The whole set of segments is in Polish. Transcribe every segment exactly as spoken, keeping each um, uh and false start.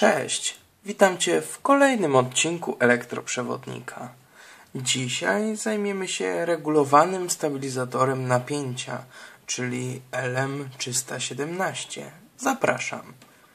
Cześć, witam Cię w kolejnym odcinku elektroprzewodnika. Dzisiaj zajmiemy się regulowanym stabilizatorem napięcia, czyli L M trzysta siedemnaście. Zapraszam.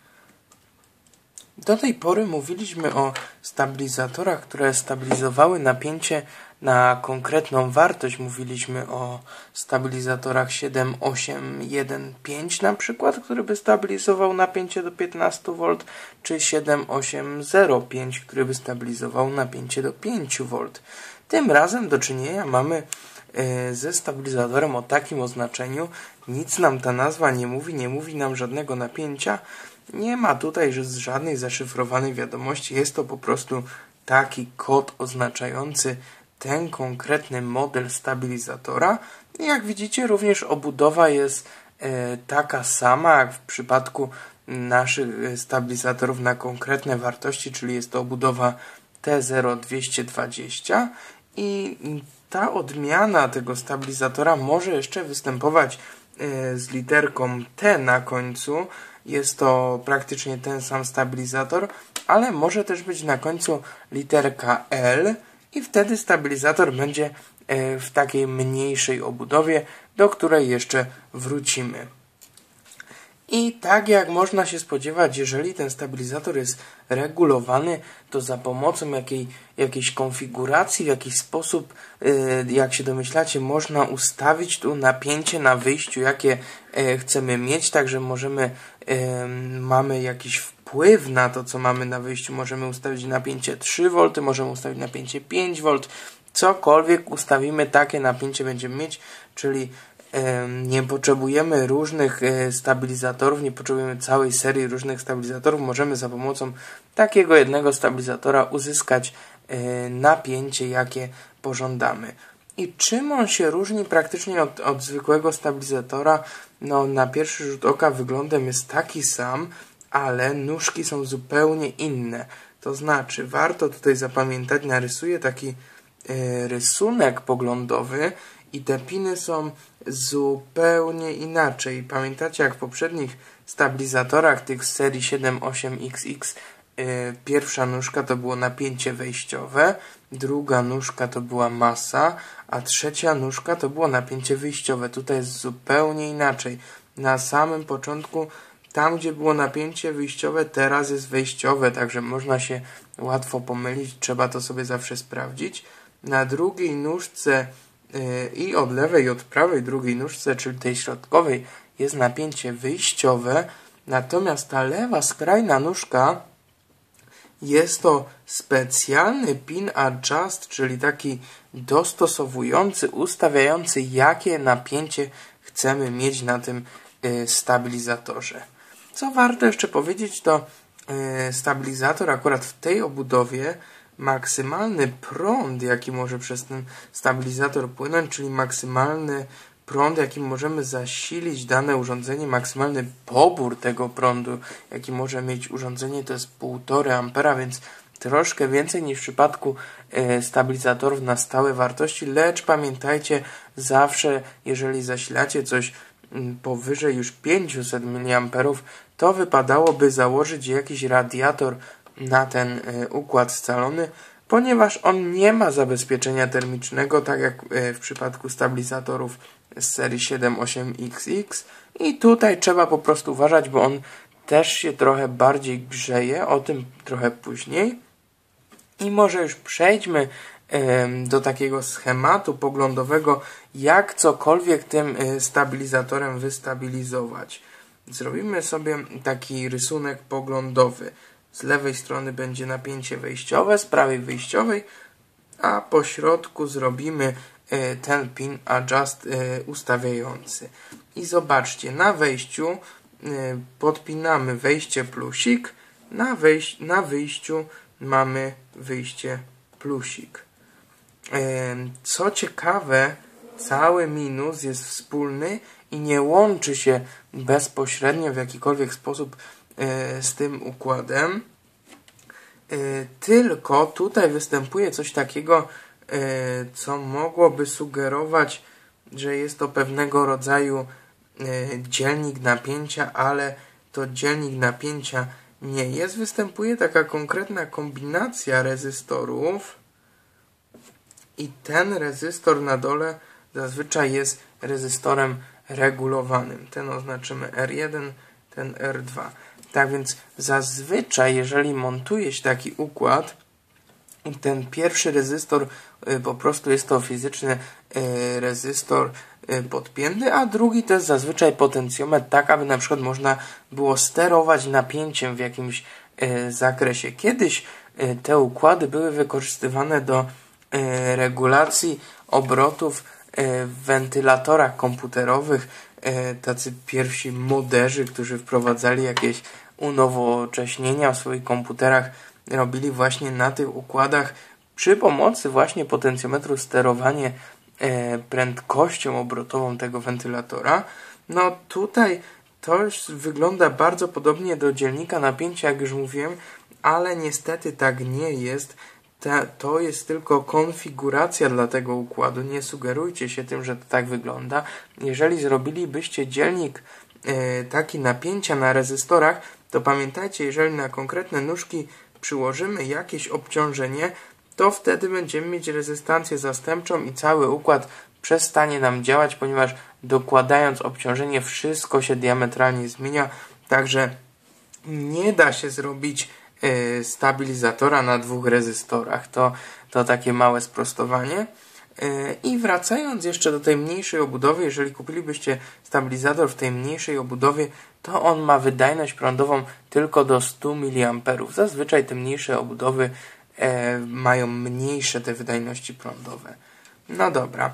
Do tej pory mówiliśmy o stabilizatorach, które stabilizowały napięcie na konkretną wartość. Mówiliśmy o stabilizatorach siedem osiem jeden pięć na przykład, który by stabilizował napięcie do piętnaście wolt, czy siedem osiem zero pięć, który by stabilizował napięcie do pięć wolt. Tym razem do czynienia mamy ze stabilizatorem o takim oznaczeniu. Nic nam ta nazwa nie mówi, nie mówi nam żadnego napięcia. Nie ma tutaj żadnej zaszyfrowanej wiadomości. Jest to po prostu taki kod oznaczający ten konkretny model stabilizatora. Jak widzicie, również obudowa jest e, taka sama jak w przypadku naszych stabilizatorów na konkretne wartości, czyli jest to obudowa T zero dwieście dwadzieścia i ta odmiana tego stabilizatora może jeszcze występować e, z literką T na końcu. Jest to praktycznie ten sam stabilizator, ale może też być na końcu literka L i wtedy stabilizator będzie w takiej mniejszej obudowie, do której jeszcze wrócimy. I tak jak można się spodziewać, jeżeli ten stabilizator jest regulowany, to za pomocą jakiej, jakiejś konfiguracji, w jakiś sposób, jak się domyślacie, można ustawić tu napięcie na wyjściu, jakie chcemy mieć, także możemy, mamy jakiś wpływ na to, co mamy na wyjściu. Możemy ustawić napięcie trzy wolt, możemy ustawić napięcie pięć wolt, cokolwiek ustawimy, takie napięcie będziemy mieć, czyli nie potrzebujemy różnych stabilizatorów, nie potrzebujemy całej serii różnych stabilizatorów. Możemy za pomocą takiego jednego stabilizatora uzyskać napięcie, jakie pożądamy. I czym on się różni praktycznie od, od zwykłego stabilizatora? No, na pierwszy rzut oka wyglądem jest taki sam, ale nóżki są zupełnie inne. To znaczy, warto tutaj zapamiętać, narysuję taki y, rysunek poglądowy i te piny są zupełnie inaczej. Pamiętacie, jak w poprzednich stabilizatorach tych z serii siedem osiem X X yy, pierwsza nóżka to było napięcie wejściowe, druga nóżka to była masa, a trzecia nóżka to było napięcie wyjściowe. Tutaj jest zupełnie inaczej. Na samym początku, tam gdzie było napięcie wyjściowe, teraz jest wejściowe, także można się łatwo pomylić, trzeba to sobie zawsze sprawdzić. Na drugiej nóżce i od lewej i od prawej drugiej nóżce, czyli tej środkowej, jest napięcie wyjściowe, natomiast ta lewa skrajna nóżka jest to specjalny pin adjust, czyli taki dostosowujący, ustawiający, jakie napięcie chcemy mieć na tym stabilizatorze. Co warto jeszcze powiedzieć, to stabilizator akurat w tej obudowie maksymalny prąd, jaki może przez ten stabilizator płynąć, czyli maksymalny prąd, jakim możemy zasilić dane urządzenie, maksymalny pobór tego prądu, jaki może mieć urządzenie, to jest półtora ampera, więc troszkę więcej niż w przypadku e, stabilizatorów na stałe wartości, lecz pamiętajcie, zawsze jeżeli zasilacie coś m, powyżej już pięćset miliamperów, to wypadałoby założyć jakiś radiator na ten y, układ scalony, ponieważ on nie ma zabezpieczenia termicznego, tak jak y, w przypadku stabilizatorów z serii siedem osiem X X i tutaj trzeba po prostu uważać, bo on też się trochę bardziej grzeje, o tym trochę później. I może już przejdźmy y, do takiego schematu poglądowego, jak cokolwiek tym y, stabilizatorem wystabilizować. Zrobimy sobie taki rysunek poglądowy. Z lewej strony będzie napięcie wejściowe, z prawej wyjściowej, a po środku zrobimy y, ten pin adjust y, ustawiający. I zobaczcie, na wejściu y, podpinamy wejście plusik, na, wejś na wyjściu mamy wyjście plusik. Y, co ciekawe, cały minus jest wspólny i nie łączy się bezpośrednio w jakikolwiek sposób z tym układem, tylko tutaj występuje coś takiego, co mogłoby sugerować, że jest to pewnego rodzaju dzielnik napięcia, ale to dzielnik napięcia nie jest. Występuje taka konkretna kombinacja rezystorów i ten rezystor na dole zazwyczaj jest rezystorem regulowanym. Ten oznaczymy R jeden, ten R dwa. Tak więc zazwyczaj, jeżeli montuje się taki układ, ten pierwszy rezystor y, po prostu jest to fizyczny y, rezystor y, podpięty, a drugi to jest zazwyczaj potencjometr, tak aby na przykład można było sterować napięciem w jakimś y, zakresie. Kiedyś y, te układy były wykorzystywane do y, regulacji obrotów y, w wentylatorach komputerowych. Y, tacy pierwsi moderzy, którzy wprowadzali jakieś unowocześnienia w swoich komputerach, robili właśnie na tych układach przy pomocy właśnie potencjometru sterowanie e, prędkością obrotową tego wentylatora. No tutaj to już wygląda bardzo podobnie do dziennika napięcia, jak już mówiłem, ale niestety tak nie jest. Ta, to jest tylko konfiguracja dla tego układu. Nie sugerujcie się tym, że to tak wygląda. Jeżeli zrobilibyście dzielnik e, taki napięcia na rezystorach, to pamiętajcie, jeżeli na konkretne nóżki przyłożymy jakieś obciążenie, to wtedy będziemy mieć rezystancję zastępczą i cały układ przestanie nam działać, ponieważ dokładając obciążenie wszystko się diametralnie zmienia, także nie da się zrobić y, stabilizatora na dwóch rezystorach. To, to takie małe sprostowanie. Y, I wracając jeszcze do tej mniejszej obudowy, jeżeli kupilibyście stabilizator w tej mniejszej obudowie, to on ma wydajność prądową tylko do stu miliamperów. Zazwyczaj te mniejsze obudowy e, mają mniejsze te wydajności prądowe. No dobra.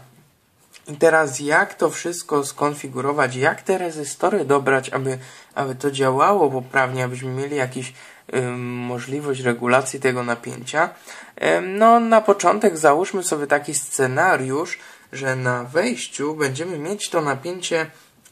I teraz jak to wszystko skonfigurować? Jak te rezystory dobrać, aby, aby to działało poprawnie, abyśmy mieli jakąś y, możliwość regulacji tego napięcia? Y, no na początek załóżmy sobie taki scenariusz, że na wejściu będziemy mieć to napięcie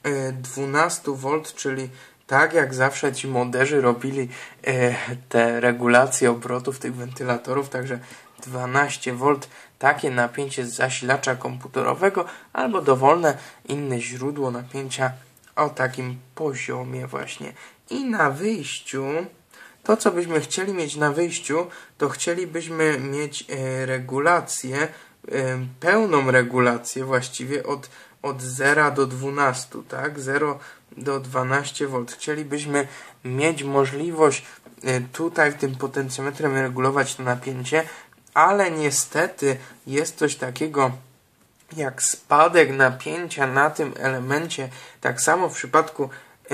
dwanaście wolt, czyli tak jak zawsze ci moderzy robili e, te regulacje obrotów tych wentylatorów, także dwanaście wolt, takie napięcie z zasilacza komputerowego albo dowolne inne źródło napięcia o takim poziomie właśnie. I na wyjściu, to co byśmy chcieli mieć na wyjściu, to chcielibyśmy mieć e, regulację, e, pełną regulację właściwie od od zera do dwunastu, tak? zero do dwunastu wolt. Chcielibyśmy mieć możliwość tutaj w tym potencjometrem regulować to napięcie, ale niestety jest coś takiego jak spadek napięcia na tym elemencie. Tak samo w przypadku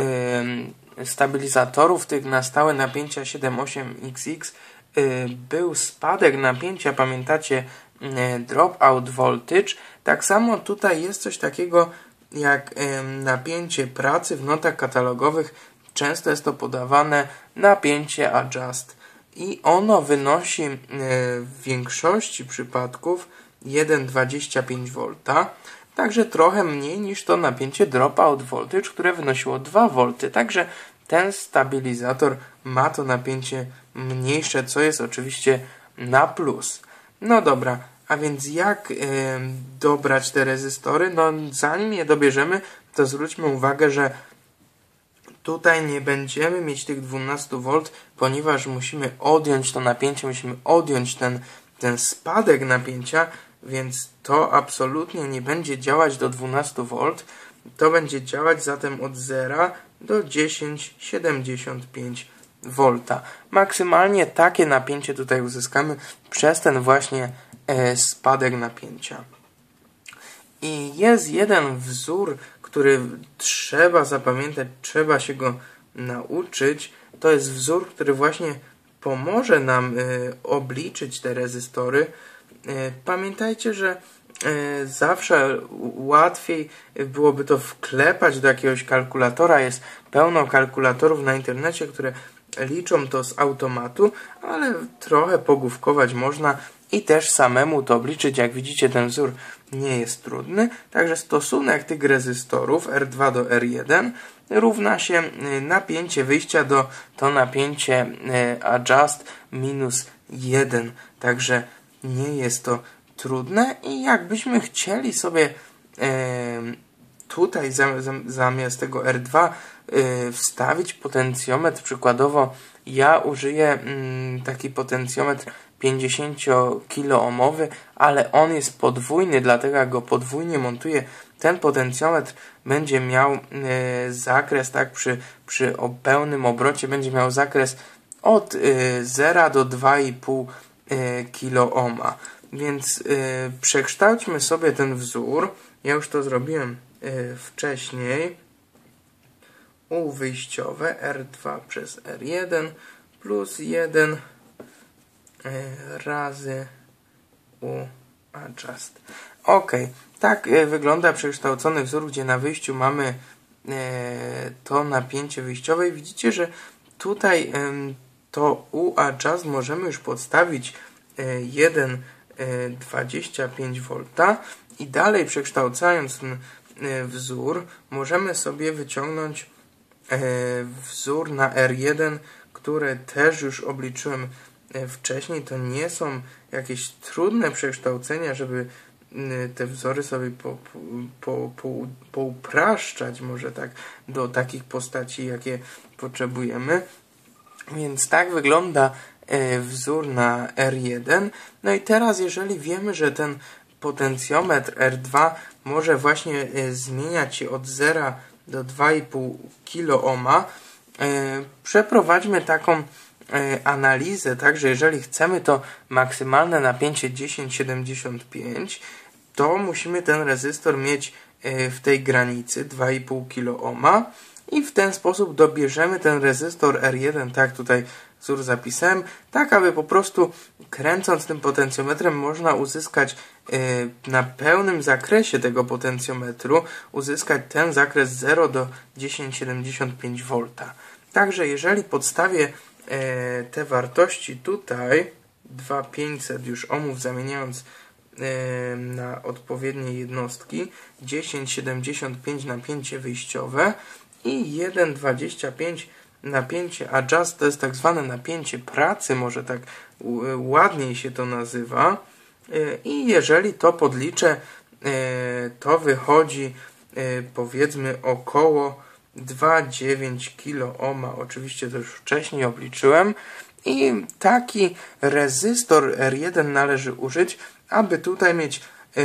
yy, stabilizatorów tych na stałe napięcia siedem osiem X X yy, był spadek napięcia, pamiętacie, dropout voltage. Tak samo tutaj jest coś takiego jak napięcie pracy w notach katalogowych. Często jest to podawane napięcie adjust i ono wynosi w większości przypadków jeden przecinek dwadzieścia pięć wolta, także trochę mniej niż to napięcie dropout voltage, które wynosiło dwa wolty. Także ten stabilizator ma to napięcie mniejsze, co jest oczywiście na plus. No dobra, a więc jak y, dobrać te rezystory? No zanim je dobierzemy, to zwróćmy uwagę, że tutaj nie będziemy mieć tych dwunastu wolt, ponieważ musimy odjąć to napięcie, musimy odjąć ten, ten spadek napięcia, więc to absolutnie nie będzie działać do dwunastu wolt. To będzie działać zatem od zera do dziesięć przecinek siedemdziesiąt pięć wolta. Maksymalnie takie napięcie tutaj uzyskamy przez ten właśnie e, spadek napięcia. I jest jeden wzór, który trzeba zapamiętać, trzeba się go nauczyć. To jest wzór, który właśnie pomoże nam e, obliczyć te rezystory. E, pamiętajcie, że e, zawsze łatwiej byłoby to wklepać do jakiegoś kalkulatora. Jest pełno kalkulatorów na internecie, które liczą to z automatu, ale trochę pogłówkować można i też samemu to obliczyć. Jak widzicie, ten wzór nie jest trudny. Także stosunek tych rezystorów R dwa do R jeden równa się napięcie wyjścia do to napięcie adjust minus jeden. Także nie jest to trudne i jakbyśmy chcieli sobie tutaj zamiast tego R dwa wstawić potencjometr przykładowo ja użyję mm, taki potencjometr pięćdziesięciokiloohmowy, ale on jest podwójny, dlatego jak go podwójnie montuję, ten potencjometr będzie miał e, zakres, tak, przy, przy o pełnym obrocie będzie miał zakres od e, zera do dwa i pół e, kiloohma. Więc e, przekształćmy sobie ten wzór. Ja już to zrobiłem e, wcześniej. U wyjściowe R dwa przez R jeden plus jeden razy U adjust. Ok, tak wygląda przekształcony wzór, gdzie na wyjściu mamy to napięcie wyjściowe. Widzicie, że tutaj to U adjust możemy już podstawić jeden przecinek dwadzieścia pięć wolta i dalej przekształcając ten wzór możemy sobie wyciągnąć wzór na R jeden, które też już obliczyłem wcześniej. To nie są jakieś trudne przekształcenia, żeby te wzory sobie po, po, po, poupraszczać, może tak, do takich postaci, jakie potrzebujemy. Więc tak wygląda wzór na R jeden. No i teraz, jeżeli wiemy, że ten potencjometr R dwa może właśnie zmieniać się od zera do dwa i pół kiloohma, przeprowadźmy taką analizę, tak, że jeżeli chcemy to maksymalne napięcie dziesięć siedemdziesiąt pięć, to musimy ten rezystor mieć w tej granicy dwa i pół kiloohma i w ten sposób dobierzemy ten rezystor R jeden, tak, tutaj wzór zapisałem, tak aby po prostu kręcąc tym potencjometrem można uzyskać na pełnym zakresie tego potencjometru uzyskać ten zakres zero do dziesięć siedemdziesiąt pięć wolta. Także jeżeli podstawię te wartości tutaj, dwa tysiące pięćset już ohmów zamieniając na odpowiednie jednostki, dziesięć siedemdziesiąt pięć napięcie wyjściowe i jeden przecinek dwadzieścia pięć napięcie adjust, to jest tak zwane napięcie pracy, może tak ładniej się to nazywa. I jeżeli to podliczę, to wychodzi powiedzmy około dwa przecinek dziewięć kiloohma. Oczywiście to już wcześniej obliczyłem. I taki rezystor R jeden należy użyć, aby tutaj mieć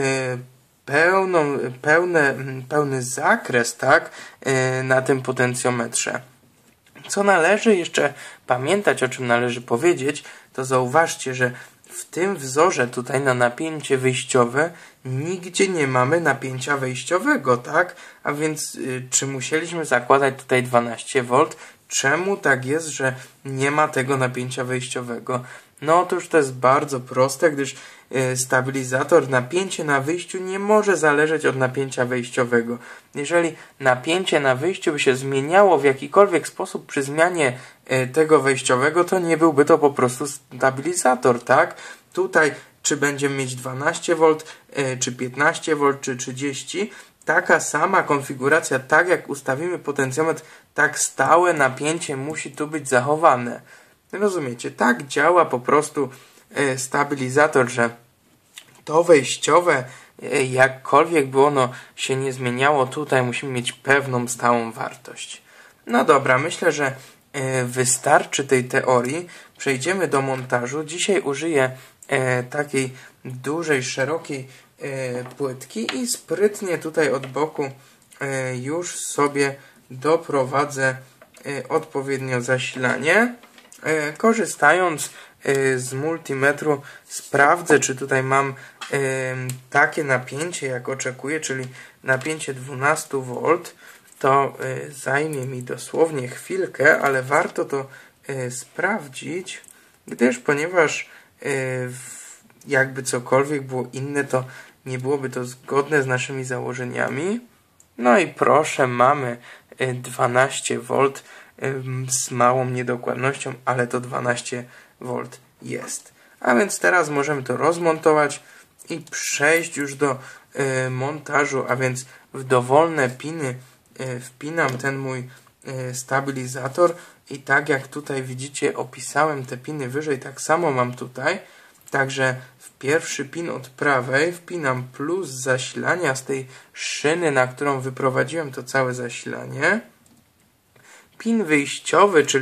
pełną, pełne, pełny zakres, tak, na tym potencjometrze. Co należy jeszcze pamiętać, o czym należy powiedzieć, to zauważcie, że w tym wzorze tutaj na napięcie wyjściowe nigdzie nie mamy napięcia wejściowego, tak? A więc y, czy musieliśmy zakładać tutaj dwanaście wolt? Czemu tak jest, że nie ma tego napięcia wejściowego? No otóż to jest bardzo proste, gdyż y, stabilizator, napięcie na wyjściu nie może zależeć od napięcia wejściowego. Jeżeli napięcie na wyjściu by się zmieniało w jakikolwiek sposób przy zmianie y, tego wejściowego, to nie byłby to po prostu stabilizator, tak? Tutaj czy będziemy mieć dwanaście wolt, y, czy piętnaście wolt, czy trzydzieści, taka sama konfiguracja, tak jak ustawimy potencjometr, tak stałe napięcie musi tu być zachowane. Rozumiecie? Tak działa po prostu e, stabilizator, że to wejściowe, e, jakkolwiek by ono się nie zmieniało, tutaj musimy mieć pewną stałą wartość. No dobra, myślę, że e, wystarczy tej teorii. Przejdziemy do montażu. Dzisiaj użyję e, takiej dużej, szerokiej e, płytki i sprytnie tutaj od boku e, już sobie doprowadzę e, odpowiednio zasilanie. Korzystając z multimetru sprawdzę, czy tutaj mam takie napięcie, jak oczekuję, czyli napięcie dwanaście wolt. To zajmie mi dosłownie chwilkę, ale warto to sprawdzić, gdyż ponieważ jakby cokolwiek było inne, to nie byłoby to zgodne z naszymi założeniami. No i proszę, mamy dwanaście wolt. Z małą niedokładnością, ale to dwanaście wolt jest. A więc teraz możemy to rozmontować i przejść już do y, montażu, a więc w dowolne piny y, wpinam ten mój y, stabilizator i tak jak tutaj widzicie, opisałem te piny wyżej, tak samo mam tutaj. Także w pierwszy pin od prawej wpinam plus zasilania z tej szyny, na którą wyprowadziłem to całe zasilanie. Pin wyjściowy, czyli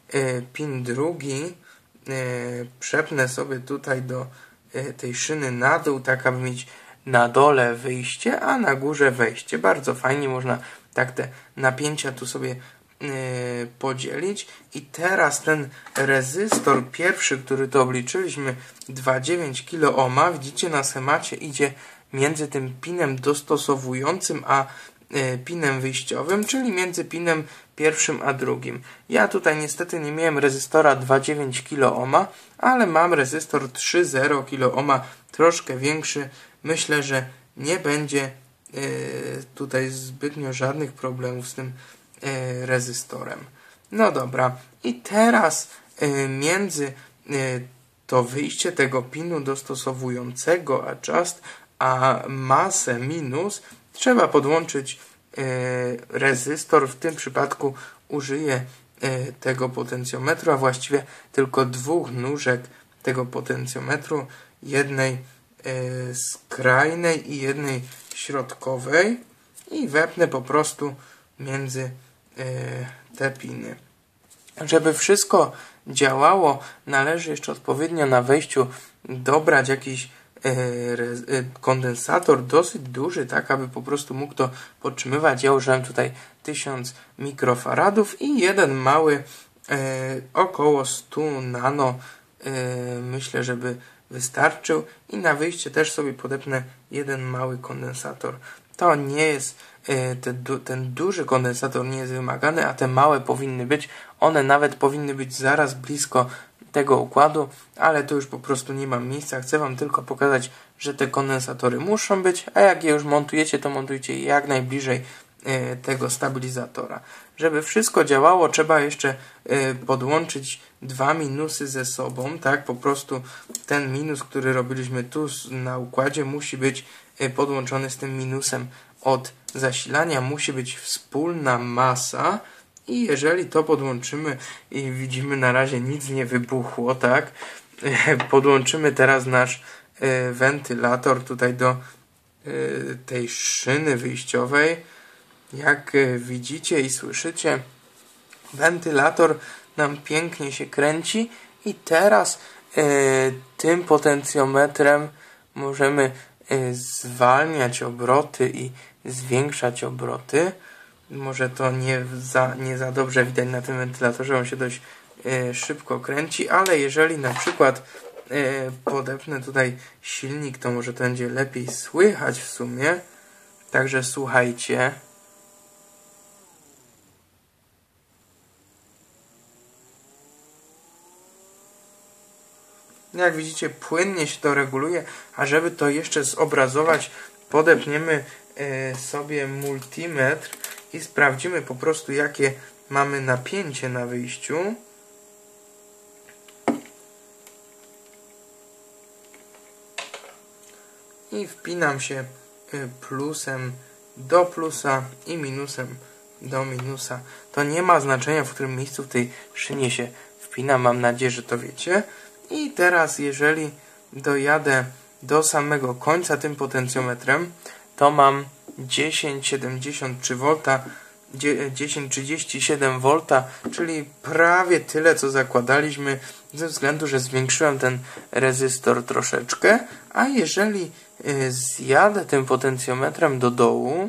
pin drugi przepnę sobie tutaj do tej szyny na dół, tak aby mieć na dole wyjście, a na górze wejście. Bardzo fajnie można tak te napięcia tu sobie podzielić. I teraz ten rezystor pierwszy, który to obliczyliśmy, dwa przecinek dziewięć kilo ohma, widzicie na schemacie idzie między tym pinem dostosowującym a pinem wyjściowym, czyli między pinem pierwszym a drugim. Ja tutaj niestety nie miałem rezystora dwa przecinek dziewięć kilo ohma, ale mam rezystor trzy przecinek zero kilo ohma, troszkę większy. Myślę, że nie będzie tutaj zbytnio żadnych problemów z tym rezystorem. No dobra, i teraz między to wyjście tego pinu dostosowującego adjust a masę minus trzeba podłączyć rezystor. W tym przypadku użyję tego potencjometru, a właściwie tylko dwóch nóżek tego potencjometru, jednej skrajnej i jednej środkowej, i wepnę po prostu między te piny. Żeby wszystko działało, należy jeszcze odpowiednio na wejściu dobrać jakiś kondensator dosyć duży, tak aby po prostu mógł to podtrzymywać. Ja użyłem tutaj tysiąc mikrofaradów i jeden mały około sto nano, myślę, żeby wystarczył, i na wyjście też sobie podepnę jeden mały kondensator. To nie jest ten, ten duży kondensator nie jest wymagany, a te małe powinny być. One nawet powinny być zaraz blisko tego układu, ale tu już po prostu nie mam miejsca. Chcę wam tylko pokazać, że te kondensatory muszą być, a jak je już montujecie, to montujcie je jak najbliżej tego stabilizatora. Żeby wszystko działało, trzeba jeszcze podłączyć dwa minusy ze sobą, tak? Po prostu ten minus, który robiliśmy tu na układzie, musi być podłączony z tym minusem od zasilania. Musi być wspólna masa, i jeżeli to podłączymy, i widzimy, na razie nic nie wybuchło, tak? Podłączymy teraz nasz wentylator tutaj do tej szyny wyjściowej. Jak widzicie i słyszycie, wentylator nam pięknie się kręci, i teraz y, tym potencjometrem możemy y, zwalniać obroty i zwiększać obroty. Może to nie za, nie za dobrze widać na tym wentylatorze, on się dość y, szybko kręci, ale jeżeli na przykład y, podepnę tutaj silnik, to może to będzie lepiej słychać w sumie. Także słuchajcie. Jak widzicie, płynnie się to reguluje, a żeby to jeszcze zobrazować, podepniemy y, sobie multimetr i sprawdzimy po prostu, jakie mamy napięcie na wyjściu. I wpinam się y, plusem do plusa i minusem do minusa. To nie ma znaczenia, w którym miejscu w tej szynie się wpina. Mam nadzieję, że to wiecie. I teraz, jeżeli dojadę do samego końca tym potencjometrem, to mam dziesięć przecinek siedemdziesiąt trzy wolta, dziesięć przecinek trzydzieści siedem wolta, czyli prawie tyle, co zakładaliśmy, ze względu, że zwiększyłem ten rezystor troszeczkę. A jeżeli zjadę tym potencjometrem do dołu,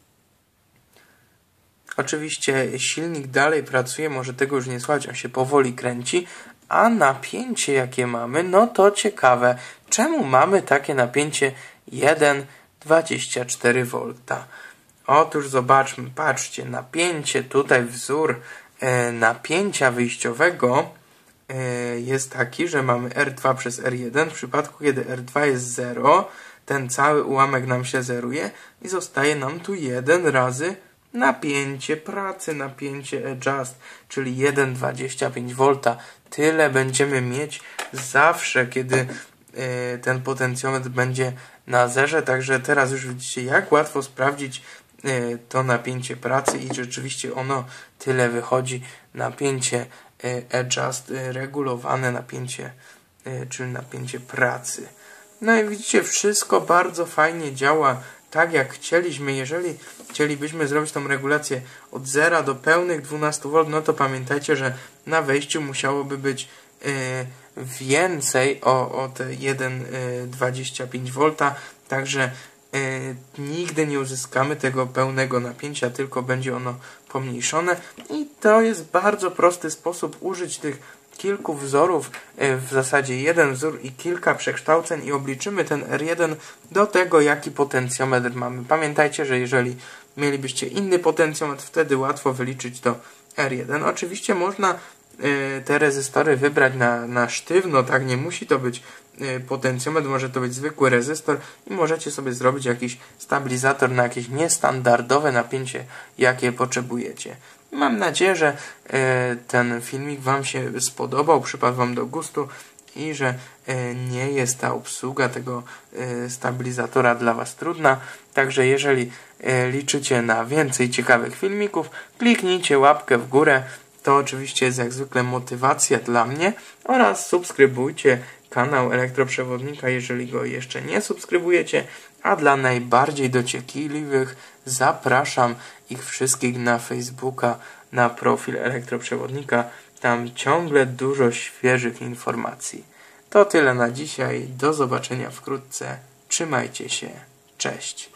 oczywiście silnik dalej pracuje, może tego już nie słychać, on się powoli kręci, a napięcie, jakie mamy, no to ciekawe. Czemu mamy takie napięcie jeden przecinek dwadzieścia cztery wolta? Otóż zobaczmy, patrzcie, napięcie, tutaj wzór e, napięcia wyjściowego e, jest taki, że mamy R dwa przez R jeden. W przypadku, kiedy R dwa jest zero, ten cały ułamek nam się zeruje i zostaje nam tu jeden razy napięcie pracy, napięcie adjust, czyli jeden przecinek dwadzieścia pięć wolta. Tyle będziemy mieć zawsze, kiedy y, ten potencjometr będzie na zerze. Także teraz już widzicie, jak łatwo sprawdzić y, to napięcie pracy, i rzeczywiście ono tyle wychodzi. Napięcie y, adjust, y, regulowane napięcie, y, czyli napięcie pracy. No i widzicie, wszystko bardzo fajnie działa, tak jak chcieliśmy. Jeżeli chcielibyśmy zrobić tą regulację od zera do pełnych dwunastu wolt, no to pamiętajcie, że na wejściu musiałoby być yy, więcej o, o te jeden przecinek dwadzieścia pięć wolta, także yy, nigdy nie uzyskamy tego pełnego napięcia, tylko będzie ono pomniejszone. I to jest bardzo prosty sposób użyć tych kilku wzorów, w zasadzie jeden wzór i kilka przekształceń, i obliczymy ten R jeden do tego, jaki potencjometr mamy. Pamiętajcie, że jeżeli mielibyście inny potencjometr, wtedy łatwo wyliczyć to R jeden. Oczywiście można te rezystory wybrać na, na sztywno, tak, nie musi to być potencjometr, może to być zwykły rezystor i możecie sobie zrobić jakiś stabilizator na jakieś niestandardowe napięcie, jakie potrzebujecie. Mam nadzieję, że ten filmik Wam się spodobał, przypadł Wam do gustu i że nie jest ta obsługa tego stabilizatora dla Was trudna. Także jeżeli liczycie na więcej ciekawych filmików, kliknijcie łapkę w górę. To oczywiście jest jak zwykle motywacja dla mnie, oraz subskrybujcie kanał Elektroprzewodnika, jeżeli go jeszcze nie subskrybujecie, a dla najbardziej dociekliwych zapraszam ich wszystkich na Facebooka, na profil Elektroprzewodnika. Tam ciągle dużo świeżych informacji. To tyle na dzisiaj. Do zobaczenia wkrótce. Trzymajcie się. Cześć.